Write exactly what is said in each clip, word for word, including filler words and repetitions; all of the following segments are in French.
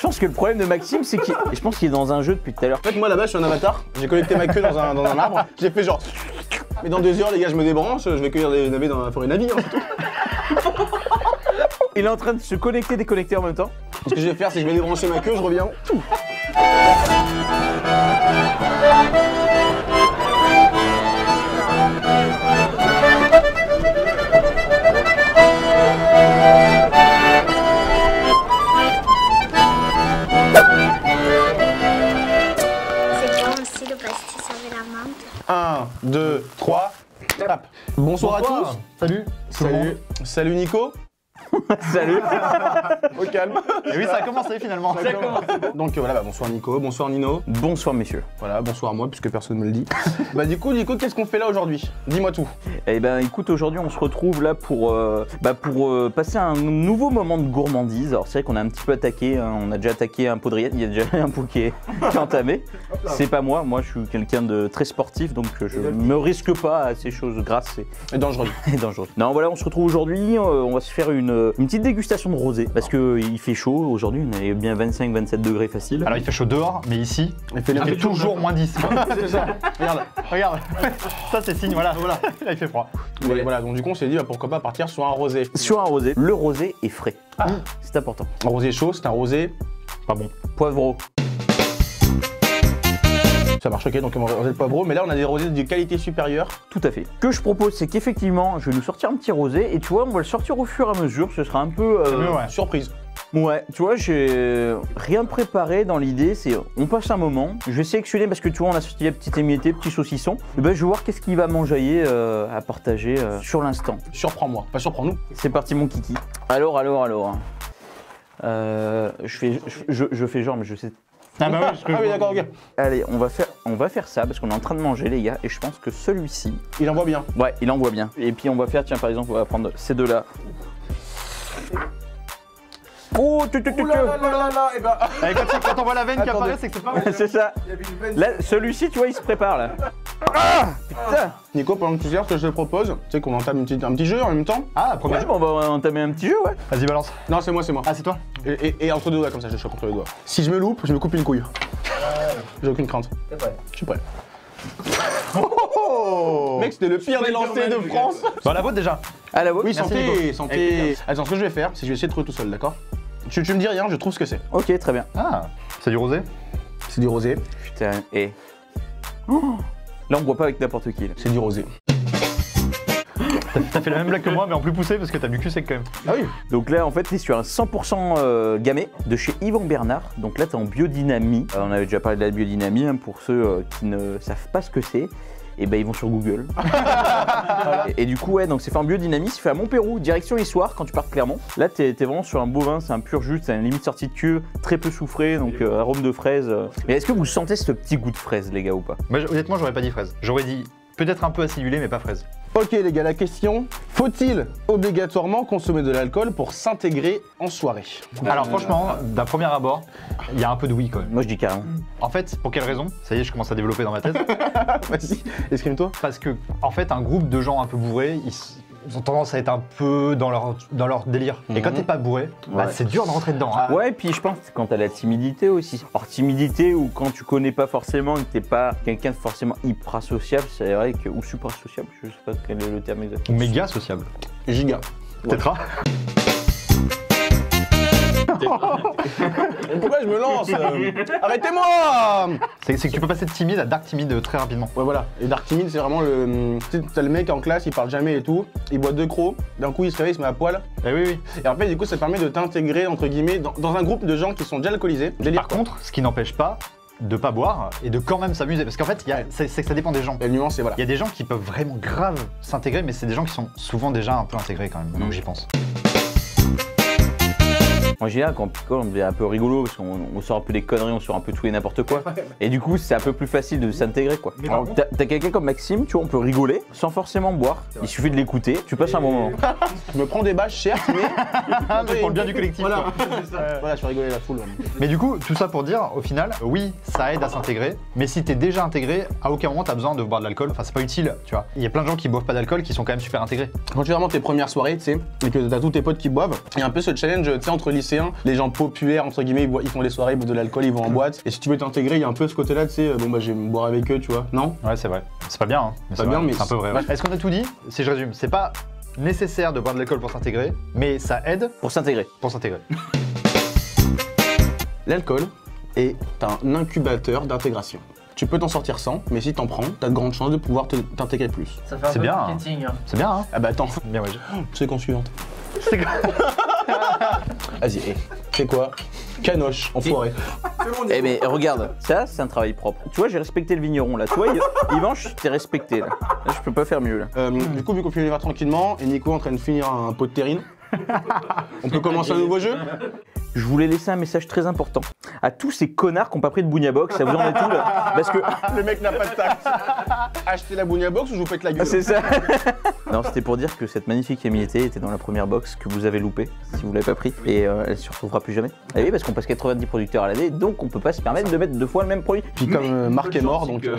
Je pense que le problème de Maxime, c'est qu'il je pense qu'il est dans un jeu depuis tout à l'heure. En fait, moi là-bas, je suis un avatar. J'ai connecté ma queue dans un, dans un arbre. J'ai fait genre. Mais dans deux heures, les gars, je me débranche. Je vais cueillir des navets dans la forêt Navi. Hein, Il est en train de se connecter, déconnecter en même temps. Ce que je vais faire, c'est que je vais débrancher ma queue, je reviens. un, deux, trois, clap. Bonsoir, Bonsoir à tous. Salut. Salut. Salut Nico. Salut. Au calme. Et oui, ça a commencé finalement. Ça a commencé. Donc voilà, bah, bonsoir Nico, bonsoir Nino. Bonsoir messieurs. Voilà, bonsoir moi, puisque personne ne me le dit. Bah du coup, Nico, qu'est-ce qu'on fait là aujourd'hui? Dis-moi tout. Eh ben écoute, aujourd'hui on se retrouve là pour, euh, bah, pour euh, passer un nouveau moment de gourmandise. Alors c'est vrai qu'on a un petit peu attaqué, hein, on a déjà attaqué un pot de rillettes, il y a déjà un pot qui est, qui est entamé. C'est pas moi, moi je suis quelqu'un de très sportif, donc je me risque pas à ces choses grasses et, et dangereuses. Et dangereuses. Non voilà, on se retrouve aujourd'hui, euh, on va se faire une, une petite dégustation de rosé, parce qu'il fait chaud aujourd'hui, on est bien vingt-cinq vingt-sept degrés facile. Alors il fait chaud dehors, mais ici, il fait, il fait toujours moins dix. C'est ça. Regarde, regarde. Ça c'est signe, voilà. Voilà. Là il fait froid. Ouais. Voilà, donc du coup on s'est dit bah, pourquoi pas partir sur un rosé. Sur un rosé. Le rosé est frais. Ah. C'est important. Un rosé chaud, c'est un rosé pas bon. Poivreau. Ça marche, ok, donc on va rosé de poivreau, mais là on a des rosés de qualité supérieure. Tout à fait. Ce que je propose, c'est qu'effectivement, je vais nous sortir un petit rosé, et tu vois, on va le sortir au fur et à mesure, ce sera un peu... Euh, mieux, ouais. Surprise. Ouais, tu vois, j'ai rien préparé dans l'idée, c'est on passe un moment, je vais sélectionner parce que tu vois, on a sorti des petits émiettés, petits saucissons, et ben je vais voir qu'est-ce qu'il va m'enjailler euh, à partager euh, sur l'instant. Surprends-moi, pas surprends-nous. C'est parti mon kiki. Alors, alors, alors. Euh, je, fais, je, je, je fais genre, mais je sais... Ah bah ouais, ah oui d'accord, ok. Allez, on va, faire, on va faire ça parce qu'on est en train de manger les gars et je pense que celui-ci... Il envoie bien. Ouais, il envoie bien. Et puis on va faire, tiens par exemple, on va prendre ces deux-là. Oh, tu tu tu tu là là là là et bah... Allez, quand, quand on voit la veine qui apparaît, c'est que c'est pas mal. C'est ça. Là, celui-ci, tu vois, il se prépare là. Ah, putain. Nico, pendant que tu sers, ce que je te propose, tu sais qu'on entame une petite, un petit jeu en même temps. Ah, premier ouais, jeu. On va entamer un petit jeu, ouais. Vas-y, balance. Non, c'est moi, c'est moi. Ah, c'est toi. Et, et, et entre deux doigts, comme ça, je chope entre les doigts. Si je me loupe, je me coupe une couille. J'ai aucune crainte. C'est vrai. Je suis prêt. Oh mec, c'était le pire des lancers de France. Dans la vôtre déjà. Ah, la vôtre. Oui, santé, santé. Attends, ce que je vais faire, c'est que je vais essayer de trouver tout seul, d'accord? tu, tu me dis rien, je trouve ce que c'est. Ok, très bien. Ah, c'est du rosé? C'est du rosé. Putain, et... Oh. Là, on boit pas avec n'importe qui. C'est du rosé. T'as fait la même blague que moi, mais en plus poussé parce que t'as bu cul sec quand même. Ah oui. Donc là, en fait, t'es sur un cent pour cent euh, gamay de chez Yvan Bernard. Donc là, t'es en biodynamie. Euh, on avait déjà parlé de la biodynamie, hein, pour ceux euh, qui ne savent pas ce que c'est. Et ben ils vont sur Google. et, et du coup, ouais, donc c'est fait en biodynamie, c'est fait à Montpérou, direction Issoire, quand tu pars de Clermont. Là, t'es es vraiment sur un bovin, c'est un pur jus, c'est une limite sortie de queue, très peu soufré, donc euh, arôme de fraise. Euh. Mais est-ce que vous sentez ce petit goût de fraise, les gars, ou pas? Moi, honnêtement, j'aurais pas dit fraise. J'aurais dit peut-être un peu acidulé, mais pas fraise. Ok les gars, la question, faut-il obligatoirement consommer de l'alcool pour s'intégrer en soirée? Alors franchement, d'un premier abord, il y a un peu de oui quand même. Moi je dis carrément. En fait, pour quelle raison? Ça y est, je commence à développer dans ma tête. Vas-y, exprime-toi. Parce que, en fait, un groupe de gens un peu bourrés, ils, ils ont tendance à être un peu dans leur, dans leur délire. Mm-hmm. Et quand t'es pas bourré, bah, ouais. c'est dur de rentrer dedans. Hein. Ouais, et puis je pense quand t'as la timidité aussi. Or timidité ou quand tu connais pas forcément, que t'es pas quelqu'un de forcément hyper sociable, c'est vrai que, ou super sociable, je sais pas quel est le terme exact. Ou méga sociable. Giga. Tétra. Pourquoi je me lance? Arrêtez-moi! C'est que tu peux passer de timide à dark timide très rapidement. Ouais voilà, et dark timide c'est vraiment le... Tu sais, t'as le mec en classe, il parle jamais et tout, il boit deux crocs, d'un coup il se réveille, il se met à poil. Eh oui oui. Et en fait du coup ça permet de t'intégrer entre guillemets dans, dans un groupe de gens qui sont déjà alcoolisés. Par contre, ce qui n'empêche pas de pas boire et de quand même s'amuser, parce qu'en fait ouais. c'est que ça dépend des gens. La nuance c'est voilà. Il y a des gens qui peuvent vraiment grave s'intégrer, mais c'est des gens qui sont souvent déjà un peu intégrés quand même, mmh. donc j'y pense. En général, quand on picole, on devient un peu rigolo parce qu'on sort un peu des conneries, on sort un peu tout et n'importe quoi. Et du coup, c'est un peu plus facile de s'intégrer, quoi. T'as as quelqu'un comme Maxime, tu vois, on peut rigoler sans forcément boire. Il suffit de l'écouter, tu passes un bon moment. Je me prends des bâches, certes, mais. mais pour le bien du collectif. Voilà, euh, voilà je fais rigoler la foule. Mais du coup, tout ça pour dire, au final, oui, ça aide à s'intégrer. Mais si t'es déjà intégré, à aucun moment t'as besoin de boire de l'alcool. Enfin, c'est pas utile, tu vois. Il y a plein de gens qui boivent pas d'alcool qui sont quand même super intégrés. Quand tu as vraiment tes premières soirées, tu sais, et que t'as tous tes potes qui boivent, il y a un peu ce challenge, tu sais, entre lycéens lycéens, les gens populaires, entre guillemets, ils, boivent- ils font des soirées, ils boivent de l'alcool, ils vont en boîte. Et si tu veux t'intégrer, il y a un peu ce côté-là, tu sais, euh, bon bah je vais me boire avec eux, tu vois. Non? Ouais, c'est vrai. C'est pas bien, hein. mais Pas c'est bien, vrai. mais c'est un peu vrai. ouais. ouais. Est-ce qu'on a tout dit? Si je résume, c'est pas nécessaire de boire de l'alcool pour s'intégrer, mais ça aide Pour s'intégrer. pour s'intégrer. L'alcool est un incubateur d'intégration. Tu peux t'en sortir sans, mais si t'en prends, t'as de grandes chances de pouvoir te- t'intégrer plus. Ça fait un C'est peu bien, marketing. Hein. C'est bien, hein? Ah bah attends, Bien, ouais. c'est con suivante. C'est quoi? Vas-y, eh, c'est quoi? Canoche, enfoiré. Eh mais regarde, ça c'est un travail propre. Tu vois, j'ai respecté le vigneron là. Tu vois, Yvan, je t'ai respecté là. Là, je peux pas faire mieux là. Euh, du coup, vu qu'on finit l'hiver tranquillement, et Nico est en train de finir un pot de terrine, on peut commencer un nouveau jeu? Je voulais laisser un message très important à tous ces connards qui n'ont pas pris de Bounia Box. Ça vous en est tout là? Parce que Le mec n'a pas de tact. Achetez la Bounia Box ou je vous pète la gueule? c'est ça. Non, c'était pour dire que cette magnifique émietté était dans la première box que vous avez loupée si vous l'avez pas pris et euh, elle se retrouvera plus jamais. Et oui, parce qu'on passe quatre-vingt-dix producteurs à l'année, donc on peut pas se permettre de mettre deux fois le même produit. Puis comme euh, Marc est mort, donc... euh,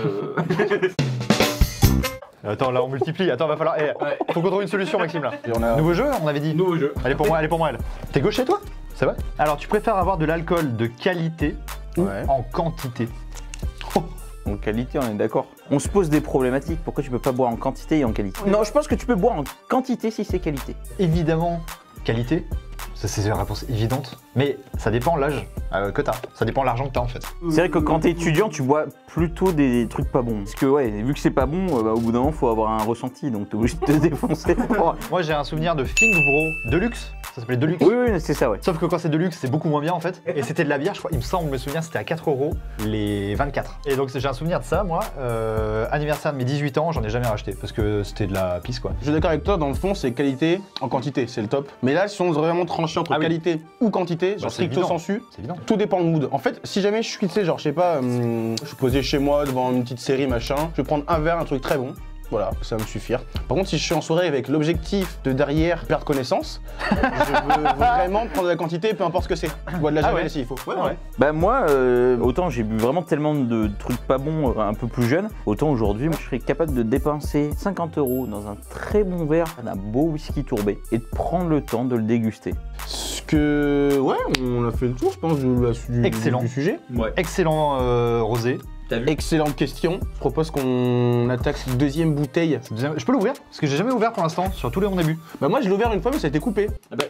Attends, là on multiplie. Attends, va falloir. Eh, faut qu'on trouve une solution, Maxime là. et on a... Nouveau jeu, on avait dit. Nouveau jeu. Elle est pour moi, elle est pour moi, elle. T'es gaucher toi? C'est vrai? Alors, tu préfères avoir de l'alcool de qualité ou Ouais. en quantité? En qualité, on est d'accord. On se pose des problématiques. Pourquoi tu peux pas boire en quantité et en qualité? Non, je pense que tu peux boire en quantité si c'est qualité. Évidemment, qualité. Ça, c'est une réponse évidente. Mais ça dépend l'âge euh, que t'as. Ça dépend l'argent que t'as en fait. C'est vrai que quand t'es étudiant, tu bois plutôt des trucs pas bons. Parce que ouais, vu que c'est pas bon, euh, bah, au bout d'un moment, faut avoir un ressenti. Donc t'es obligé de te défoncer. pour- Moi, j'ai un souvenir de Think Bro Deluxe. Ça s'appelait Deluxe. Oui, oui, c'est ça, ouais. Sauf que quand c'est Deluxe, c'est beaucoup moins bien en fait. Et c'était de la bière, je crois, il me semble, me souviens, c'était à quatre euros les vingt-quatre. Et donc j'ai un souvenir de ça, moi. Euh, anniversaire de mes dix-huit ans, j'en ai jamais racheté parce que c'était de la pisse quoi. Je suis d'accord avec toi, dans le fond, c'est qualité en quantité, c'est le top. Mais là, si on doit vraiment trancher entre Ah oui. qualité ou quantité, genre Bah, c'est stricto évident. sensu, C'est évident. tout dépend du mood. En fait, si jamais je suis, tu sais, genre, je sais pas, hum, je suis posé chez moi devant une petite série, machin, je vais prendre un verre, un truc très bon. Voilà, ça va me suffire. Par contre, si je suis en soirée avec l'objectif de derrière perdre connaissance, je veux vraiment prendre de la quantité, peu importe ce que c'est. Je bois de la Ah javel ouais. s'il faut. Ouais, ouais. Bah moi, euh, autant j'ai bu vraiment tellement de trucs pas bons euh, un peu plus jeune, autant aujourd'hui, moi je serais capable de dépenser cinquante euros dans un très bon verre d'un beau whisky tourbé et de prendre le temps de le déguster. Ce que. Ouais, on a fait le tour, je pense, de la- du, Excellent. du sujet. Excellent euh, rosé. Excellente question. Je propose qu'on attaque cette deuxième bouteille. Deuxième- Je peux l'ouvrir? Parce que j'ai jamais ouvert pour l'instant, sur tous les on a bu. Bah, moi, je l'ai ouvert une fois, mais ça a été coupé.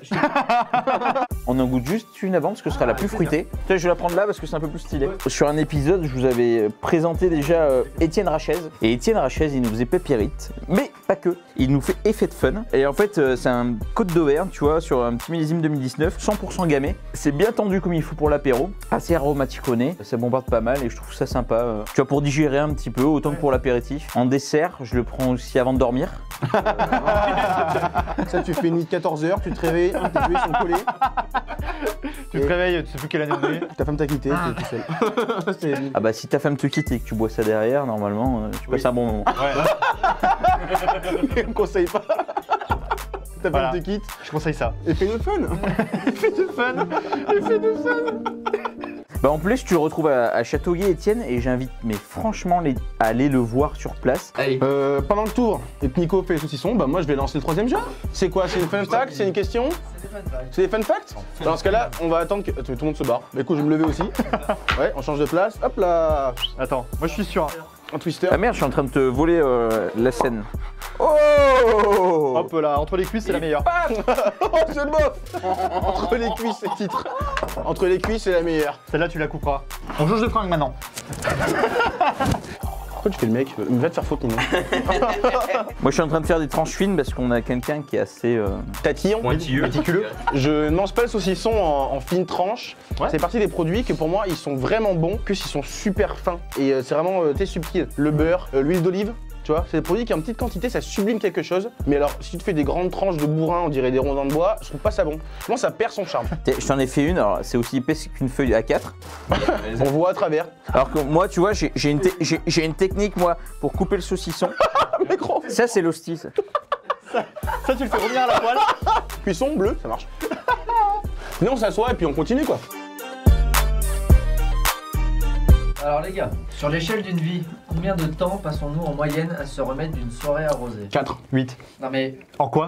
On en goûte juste une avant parce que ce sera la plus fruitée. Tiens, je vais la prendre là parce que c'est un peu plus stylé. Sur un épisode, je vous avais présenté déjà euh, Étienne Rachez. Et Étienne Rachez, il nous faisait pépérite, mais pas que. Il nous fait effet de fun. Et en fait, euh, c'est un Côte d'Auvergne, tu vois, sur un petit millésime deux mille dix-neuf, cent pour cent gamay. C'est bien tendu comme il faut pour l'apéro, assez aromaticoné. Ça bombarde pas mal et je trouve ça sympa. euh, Tu vois, pour digérer un petit peu, autant que pour l'apéritif. En dessert, je le prends aussi avant de dormir. Ça, tu finis quatorze heures, tu te réveilles, un, tes yeux sont collés, Tu te réveilles, tu sais plus quelle année on est. ta femme t'a quitté, t'es tout seul. C'est- Ah bah si ta femme te quitte et que tu bois ça derrière, normalement, euh, tu passes un bon moment. Ouais, On me conseille pas. Ta femme Voilà. te quitte. je conseille ça. Effet de fun. Effet de fun. Effet de fun. Bah en plus, tu le retrouves à, à Châteauguay, Étienne, et j'invite mais franchement les, à aller le voir sur place. Allez. Euh, pendant le tour, et que Nico fait les saucissons, bah moi je vais lancer le troisième jeu. C'est quoi? C'est une fun fact? C'est une question? C'est des fun facts? Dans ce cas-là, on va attendre que Attends, tout le monde se barre. Bah écoute, je vais me lever aussi. Ouais, on change de place. Hop là. Attends, moi je suis sûr. Un twister. Ah merde, je suis en train de te voler euh, la scène. Oh Hop là, entre les cuisses, c'est la meilleure. Oh, c'est beau. Entre les cuisses, c'est le titre. Entre les cuisses, c'est la meilleure. Celle-là, tu la couperas. On change de fringue maintenant. Pourquoi tu fais le mec? Va te faire foutre, mon Moi je suis en train de faire des tranches fines parce qu'on a quelqu'un qui est assez... euh, Tatillon. Pointilleux. Méticuleux. Je ne mange pas le saucisson en, en fines tranches. Ouais. C'est partie des produits que pour moi ils sont vraiment bons, que s'ils sont super fins. Et euh, c'est vraiment euh, t'es subtil. Le beurre, euh, l'huile d'olive. Tu vois, c'est des produits qui en petite quantité, ça sublime quelque chose. Mais alors, si tu te fais des grandes tranches de bourrin, on dirait des rondins de bois, je trouve pas ça bon. Moi, ça perd son charme. Tiens, je t'en ai fait une, alors c'est aussi épais qu'une feuille A quatre. On voit à travers. Alors que moi, tu vois, j'ai j'ai une, te- j'ai- j'ai une technique, moi, pour couper le saucisson. Mais gros. Ça, c'est l'hostie, ça. Ça, tu le fais revenir à la poêle. Cuisson bleu, ça marche. Sinon, on s'assoit et puis on continue quoi. Alors les gars, sur l'échelle d'une vie, combien de temps passons-nous en moyenne à se remettre d'une soirée arrosée? quatre. huit. Non mais, En quoi?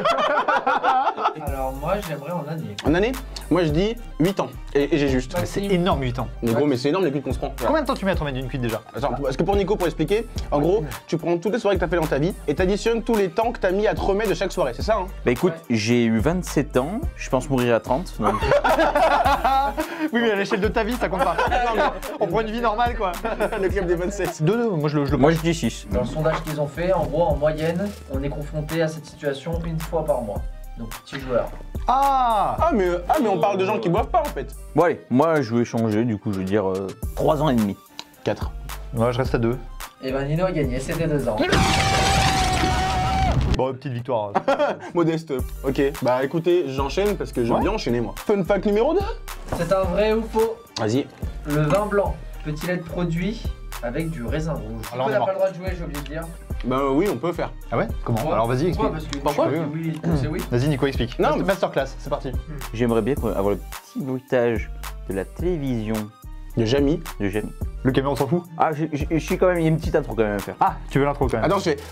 alors moi j'aimerais en année. En année, moi je dis huit ans. Et, et j'ai juste. C'est Maxime, énorme, huit ans. Mais gros, mais c'est énorme les cuites qu'on se prend. Combien de temps tu mets à te remettre d'une cuite déjà? Attends, parce que pour Nico, pour expliquer, en gros, tu prends toutes les soirées que t'as fait dans ta vie et t'additionnes tous les temps que t'as mis à te remettre de chaque soirée, c'est ça hein? Bah écoute, Ouais. j'ai eu vingt-sept ans, je pense mourir à trente. donc- Oui, mais à l'échelle de ta vie, ça compte pas. On prend une vie normale, quoi. Le club des vingt-sept. Deux, deux, moi je le, je le Moi je dis six. dans le sondage qu'ils ont fait, en gros en moyenne, on est confronté à cette situation une fois par mois. Donc petit joueur. Ah Ah mais, ah mais on parle de gens qui boivent pas en fait. Bon allez, moi je vais changer, du coup je vais dire euh, trois ans et demi. quatre. Moi je reste à deux. Et ben Nino a gagné, c'était deux ans. Bon, petite victoire. Modeste. Ok, bah écoutez, j'enchaîne parce que j'aime Ouais. bien enchaîner moi. Fun fact numéro deux. C'est un vrai ou faux? Vas-y. Le vin blanc peut-il être produit avec du raisin rouge? Alors, On on n'a est pas le droit de jouer, j'ai oublié de dire. Bah oui, on peut faire. Ah ouais? Comment? Pourquoi Alors vas-y, explique. Pourquoi? Parce que Pourquoi je dis oui, c'est oui. Vas-y, Nico, explique. Non, Master- mais- Masterclass, c'est parti. J'aimerais bien avoir le petit bruitage de la télévision De Jamie. de Jamie. Le camion, on s'en fout? Ah, je je- je suis quand même, il y a une petite intro quand même à faire. Ah, tu veux l'intro quand même? Attends, je fais.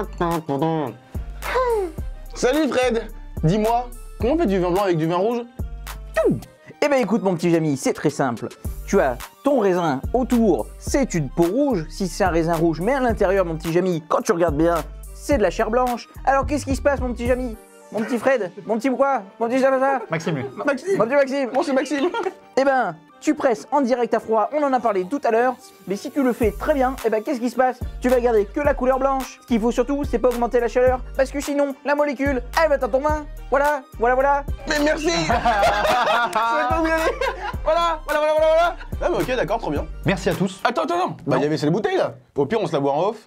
Salut Fred. Dis-moi, comment on fait du vin blanc avec du vin rouge? Eh ben écoute mon petit Jamie, c'est très simple. Tu as ton raisin autour, c'est une peau rouge, si c'est un raisin rouge, mais à l'intérieur mon petit Jamie, quand tu regardes bien, c'est de la chair blanche. Alors qu'est-ce qui se passe mon petit Jamie? Mon petit Fred? Mon petit quoi? Mon petit Java? Maxime, lui. Maxime. Mon petit Maxime? Bon, c'est Maxime. Eh ben, tu presses en direct à froid, on en a parlé tout à l'heure, mais si tu le fais très bien, eh ben qu'est-ce qui se passe? Tu vas garder que la couleur blanche. Ce qu'il faut surtout, c'est pas augmenter la chaleur, parce que sinon, la molécule, elle va dans ton main. Voilà, voilà, voilà. Mais merci. C'est pas où y aller. Voilà, voilà, voilà, voilà, voilà. Ah bah ok, d'accord, trop bien. Merci à tous. Attends, attends, attends. Bah il y avait ces bouteilles là. Au pire, on se la boit en off.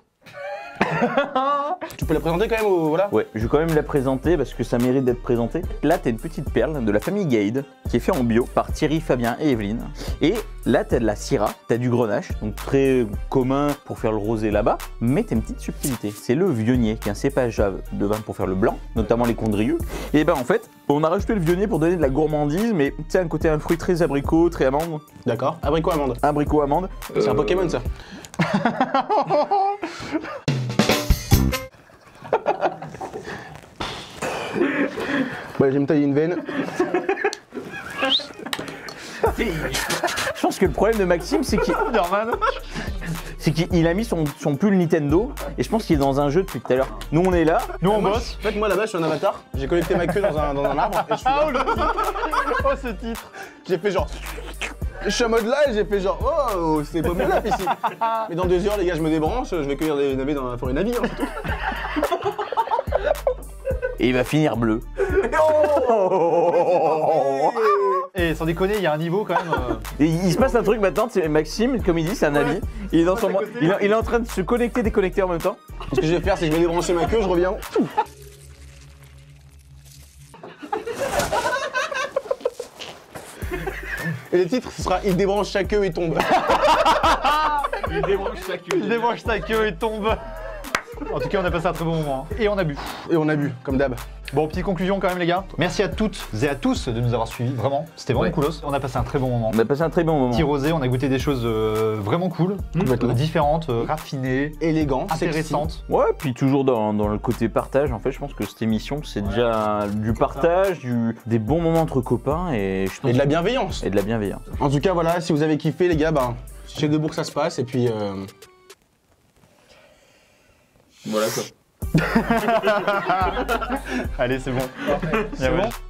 Tu peux la présenter quand même au... Voilà. Ouais, je vais quand même la présenter parce que ça mérite d'être présenté. Là, t'as une petite perle de la famille Guide qui est fait en bio par Thierry, Fabien et Evelyne. Et là, t'as de la Syrah, t'as du Grenache, donc très commun pour faire le rosé là-bas. Mais t'as une petite subtilité, c'est le Vionnier, qui est un cépage de vin pour faire le blanc, notamment les Condrieux. Et ben en fait, on a rajouté le Vionnier pour donner de la gourmandise, mais tu sais, un côté un fruit très abricot, très amande. D'accord. Abricot amande. Abricot amande. C'est un Pokémon ça. Ouais, j'ai me tailler une veine. Je pense que le problème de Maxime, c'est qu'il c'est qu'il a mis son, son pull Nintendo, et je pense qu'il est dans un jeu depuis tout à l'heure. Nous, on est là. Nous, on Moi, bosse. je- En fait, moi là-bas, je suis un avatar. J'ai connecté ma queue dans un, dans un arbre et je suis Ah, là. oh, le titre. Oh, ce titre. J'ai fait genre. Je suis en mode là et j'ai fait genre oh c'est pas mon lap ici. Mais dans deux heures les gars je me débranche, je vais cueillir des navets dans la forêt navire. Hein, Et il va finir bleu. Et sans déconner, il y a un niveau quand même. euh, Et il se passe un truc maintenant, c'est Maxime, comme il dit, c'est un ami. Il est, dans son, il, est- il est en train de se connecter, déconnecter en même temps. Ce que je vais faire c'est que je vais débrancher ma queue, je reviens. Et le titre ce sera il débranche sa queue et tombe. Il débranche ta queue et tombe. En tout cas, on a passé un très bon moment. hein. Et on a bu. Et on a bu, comme d'hab. Bon, petite conclusion quand même, les gars. Merci à toutes et à tous de nous avoir suivis. Vraiment, c'était vraiment Ouais. coolos. On a passé un très bon moment. On a passé un très bon moment. Petit rosé, on a goûté des choses euh, vraiment cool, Complètement. euh, différentes, euh, raffinées, Élégant, sexy. intéressantes. Ouais, puis toujours dans, dans le côté partage, en fait, je pense que cette émission, c'est déjà du partage, du, des bons moments entre copains et je pense Et de la bienveillance. et de la bienveillance. En tout cas voilà, si vous avez kiffé les gars, ben chez Debourg ça se passe et puis euh... voilà quoi. Allez, c'est bon. Parfait. C'est bon.